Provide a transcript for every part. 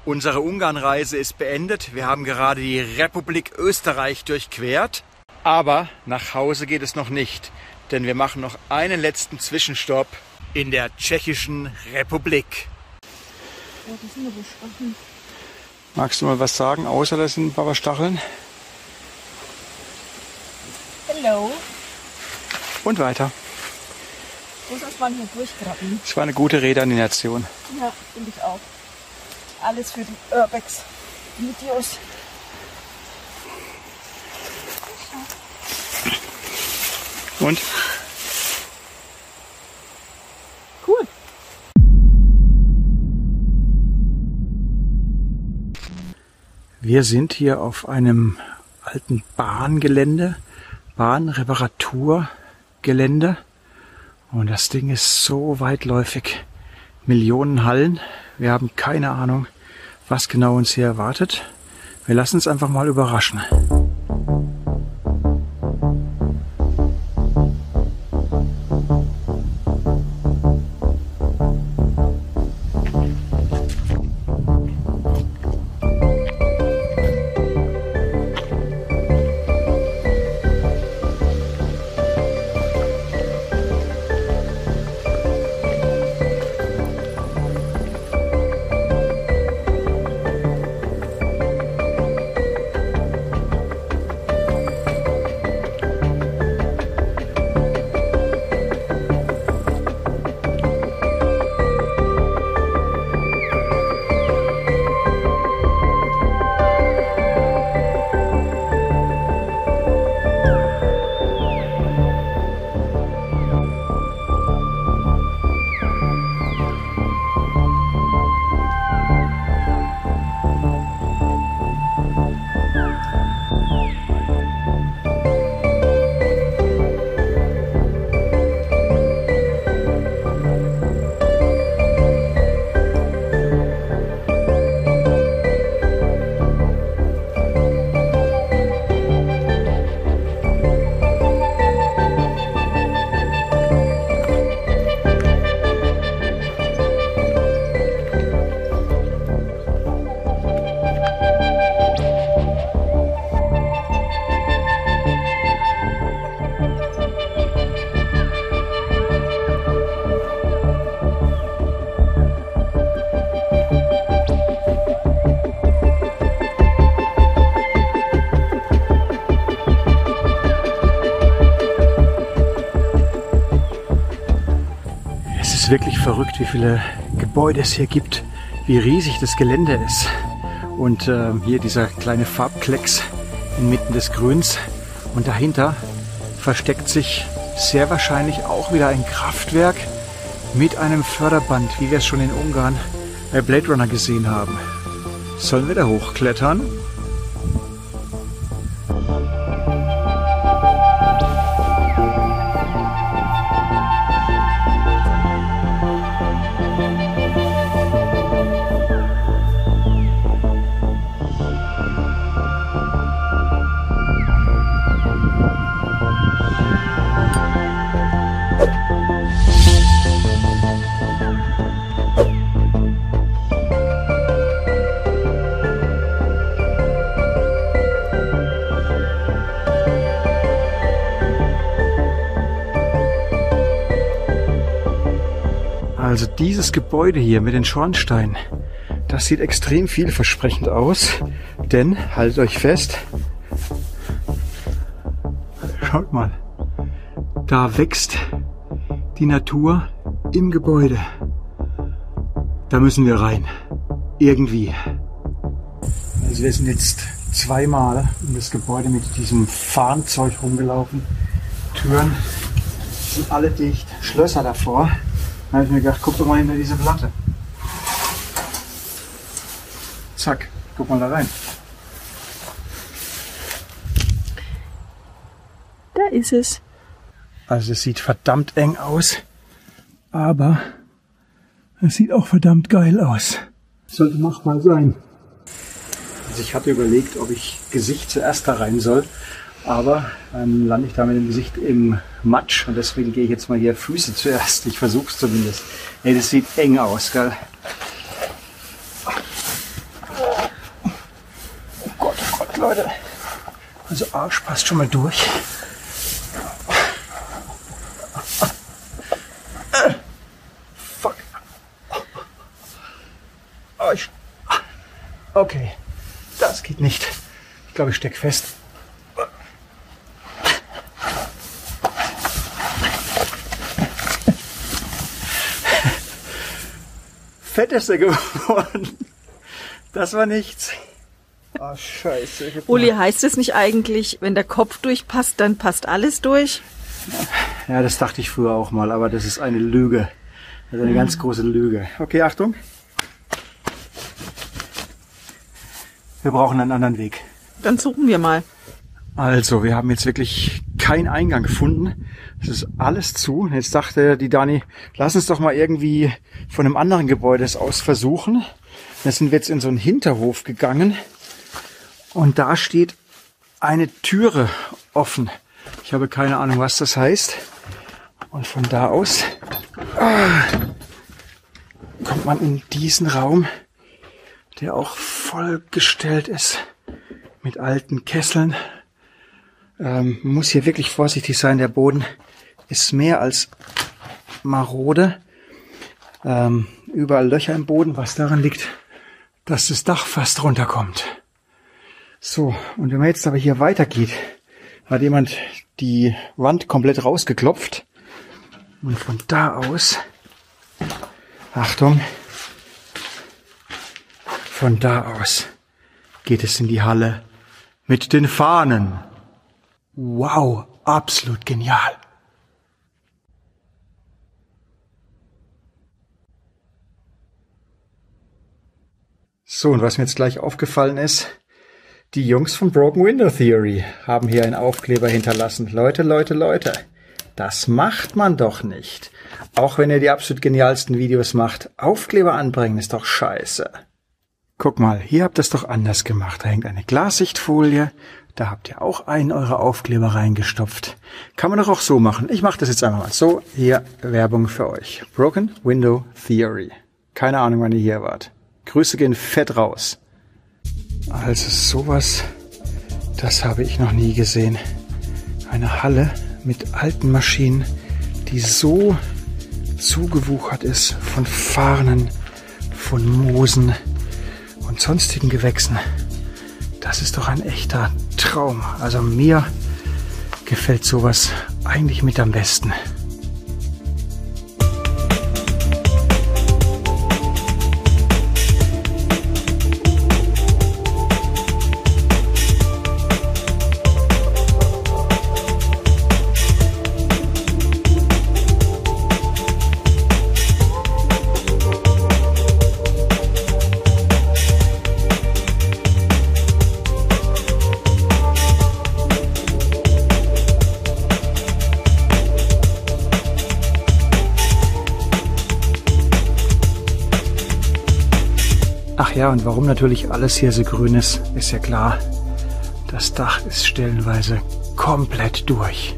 Unsere Ungarnreise ist beendet. Wir haben gerade die Republik Österreich durchquert. Aber nach Hause geht es noch nicht, denn wir machen noch einen letzten Zwischenstopp in der Tschechischen Republik. Oh, das sind aber Stacheln. Magst du mal was sagen, außer das sind ein paar Stacheln? Hello. Und weiter. Muss man hier durchgraben. Es war eine gute Redeanimation. Ja, finde ich auch. Alles für die Urbex-Videos. Und? Cool. Wir sind hier auf einem alten Bahngelände, Bahnreparaturgelände. Und das Ding ist so weitläufig. Millionen Hallen. Wir haben keine Ahnung, was genau uns hier erwartet. Wir lassen uns einfach mal überraschen. Es ist wirklich verrückt, wie viele Gebäude es hier gibt, wie riesig das Gelände ist. Und hier dieser kleine Farbklecks inmitten des Grüns. Und dahinter versteckt sich sehr wahrscheinlich auch wieder ein Kraftwerk mit einem Förderband, wie wir es schon in Ungarn bei Blade Runner gesehen haben. Sollen wir da hochklettern? Also dieses Gebäude hier mit den Schornsteinen, das sieht extrem vielversprechend aus, denn, haltet euch fest, schaut mal, da wächst die Natur im Gebäude. Da müssen wir rein, irgendwie. Also wir sind jetzt zweimal um das Gebäude mit diesem Fahnenzeug rumgelaufen. Türen sind alle dicht, Schlösser davor. Da habe ich mir gedacht, guck doch mal hinter diese Platte. Zack, guck mal da rein. Da ist es. Also es sieht verdammt eng aus, aber es sieht auch verdammt geil aus. Sollte machbar sein. Also ich hatte überlegt, ob ich Gesicht zuerst da rein soll, aber dann lande ich da mit dem Gesicht im Matsch und deswegen gehe ich jetzt mal hier Füße zuerst. Ich versuche es zumindest. Ey, das sieht eng aus, gell? Leute. Also Arsch passt schon mal durch. Fuck. Okay, das geht nicht. Ich glaube, ich stecke fest. Fett ist er geworden. Das war nichts. Oh, scheiße. Uli, heißt es nicht eigentlich, wenn der Kopf durchpasst, dann passt alles durch? Ja, das dachte ich früher auch mal, aber das ist eine Lüge. Das ist eine ganz große Lüge. Okay, Achtung. Wir brauchen einen anderen Weg. Dann suchen wir mal. Also, wir haben jetzt wirklich keinen Eingang gefunden. Es ist alles zu. Und jetzt dachte die Dani, lass uns doch mal irgendwie von einem anderen Gebäude aus versuchen. Da sind wir jetzt in so einen Hinterhof gegangen. Und da steht eine Türe offen. Ich habe keine Ahnung, was das heißt. Und von da aus kommt man in diesen Raum, der auch vollgestellt ist mit alten Kesseln. Man muss hier wirklich vorsichtig sein. Der Boden ist mehr als marode. Überall Löcher im Boden, was daran liegt, dass das Dach fast runterkommt. So, und wenn man jetzt aber hier weitergeht, hat jemand die Wand komplett rausgeklopft. Und von da aus, Achtung, von da aus geht es in die Halle mit den Fahnen. Wow, absolut genial. So, und was mir jetzt gleich aufgefallen ist, die Jungs von Broken Window Theory haben hier einen Aufkleber hinterlassen. Leute, Leute, Leute, das macht man doch nicht. Auch wenn ihr die absolut genialsten Videos macht, Aufkleber anbringen ist doch scheiße. Guck mal, hier habt ihr es doch anders gemacht. Da hängt eine Glassichtfolie, da habt ihr auch einen eurer Aufkleber reingestopft. Kann man doch auch so machen. Ich mache das jetzt einfach mal so. Hier Werbung für euch. Broken Window Theory. Keine Ahnung, wann ihr hier wart. Grüße gehen fett raus. Also sowas, das habe ich noch nie gesehen. Eine Halle mit alten Maschinen, die so zugewuchert ist von Farnen, von Moosen und sonstigen Gewächsen. Das ist doch ein echter Traum. Also mir gefällt sowas eigentlich mit am besten. Ach ja, und warum natürlich alles hier so grün ist, ist ja klar. Das Dach ist stellenweise komplett durch.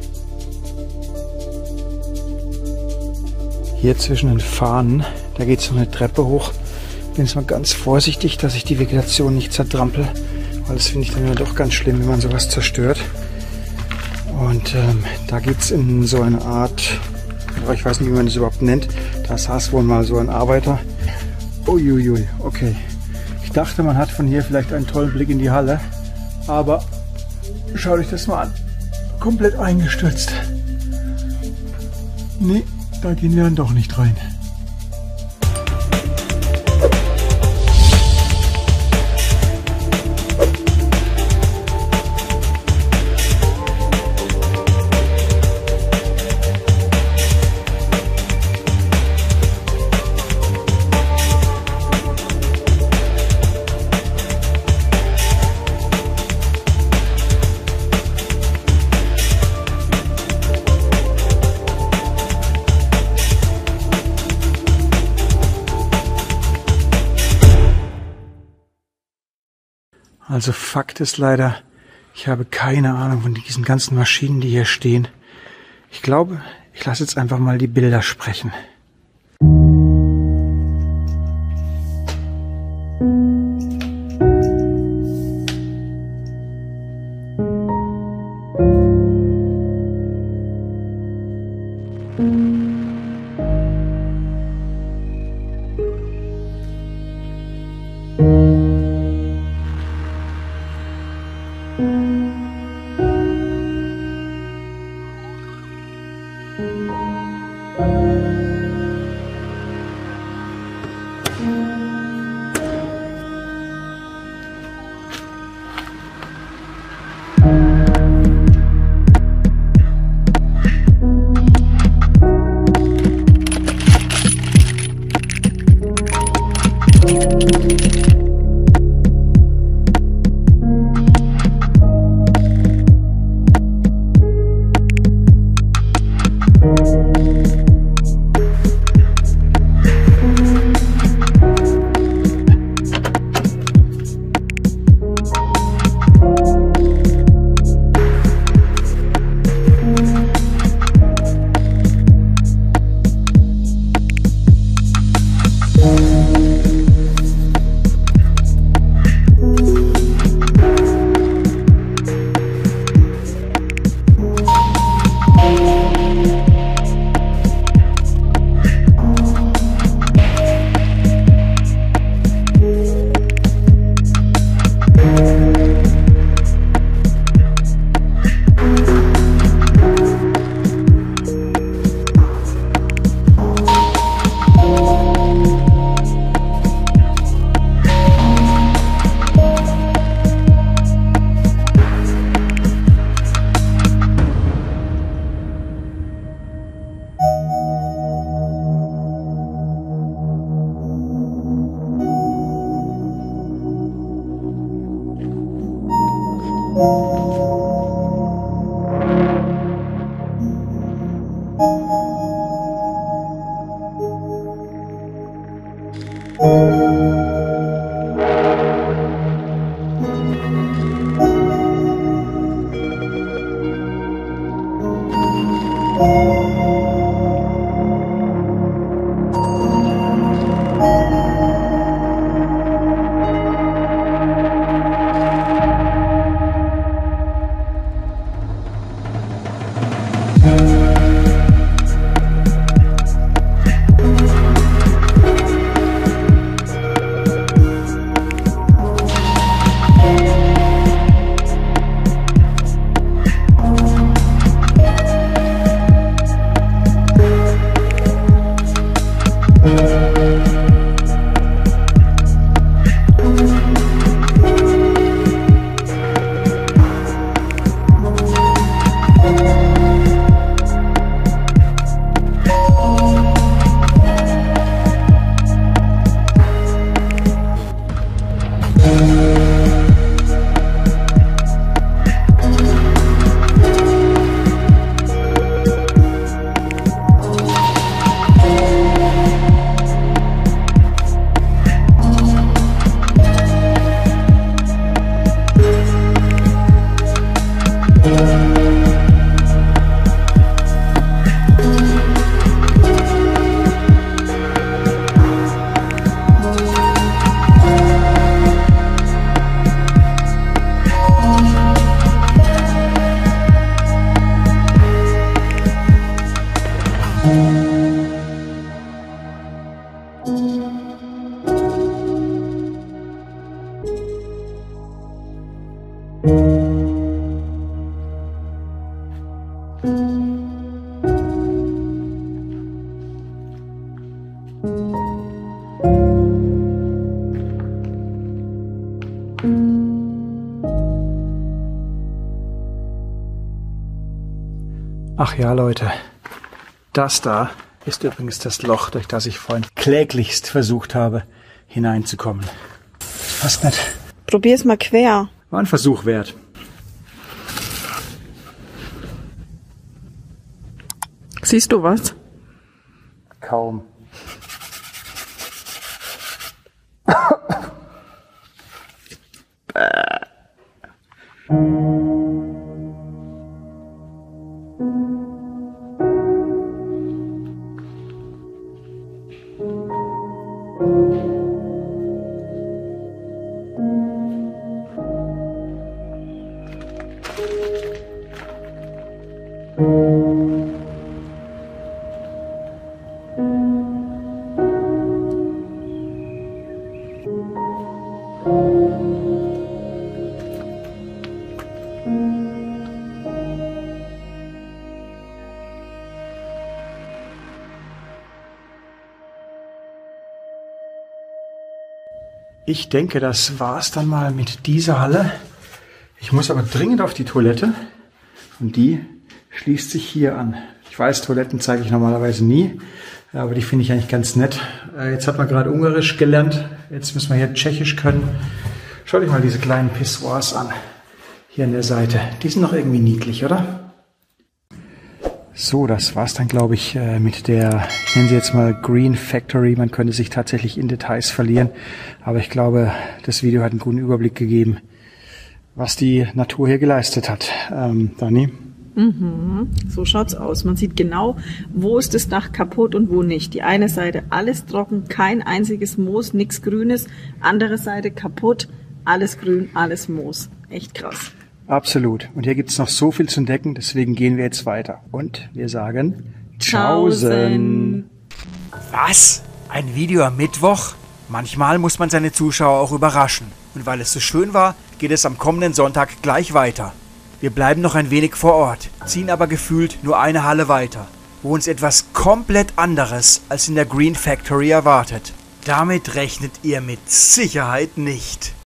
Hier zwischen den Fahnen, da geht so eine Treppe hoch. Bin jetzt mal ganz vorsichtig, dass ich die Vegetation nicht zertrampel, weil das finde ich dann ja doch ganz schlimm, wenn man sowas zerstört. Und da geht's in so eine Art, ich weiß nicht, wie man das überhaupt nennt, da saß wohl mal so ein Arbeiter. Uiuiui, okay. Ich dachte, man hat von hier vielleicht einen tollen Blick in die Halle, aber schaut euch das mal an. Komplett eingestürzt. Nee, da gehen wir dann doch nicht rein. Also Fakt ist leider, ich habe keine Ahnung von diesen ganzen Maschinen, die hier stehen. Ich glaube, ich lasse jetzt einfach mal die Bilder sprechen. Ach ja, Leute, das da ist übrigens das Loch, durch das ich vorhin kläglichst versucht habe, hineinzukommen. Fast nicht. Probier's mal quer. War ein Versuch wert. Siehst du was? Kaum. Ich denke, das war's dann mal mit dieser Halle. Ich muss aber dringend auf die Toilette und die schließt sich hier an. Ich weiß, Toiletten zeige ich normalerweise nie, aber die finde ich eigentlich ganz nett. Jetzt hat man gerade Ungarisch gelernt, jetzt müssen wir hier Tschechisch können. Schau dich mal diese kleinen Pissoirs an, hier an der Seite. Die sind doch irgendwie niedlich, oder? So, das war's dann, glaube ich, mit der, ich nenne sie jetzt mal Green Factory. Man könnte sich tatsächlich in Details verlieren, aber ich glaube, das Video hat einen guten Überblick gegeben, was die Natur hier geleistet hat. Dani? So schaut's aus. Man sieht genau, wo ist das Dach kaputt und wo nicht. Die eine Seite alles trocken, kein einziges Moos, nichts Grünes. Andere Seite kaputt, alles grün, alles Moos. Echt krass. Absolut. Und hier gibt's noch so viel zu entdecken, deswegen gehen wir jetzt weiter. Und wir sagen Tschaußen. Was? Ein Video am Mittwoch? Manchmal muss man seine Zuschauer auch überraschen. Und weil es so schön war, geht es am kommenden Sonntag gleich weiter. Wir bleiben noch ein wenig vor Ort, ziehen aber gefühlt nur eine Halle weiter, wo uns etwas komplett anderes als in der Green Factory erwartet. Damit rechnet ihr mit Sicherheit nicht.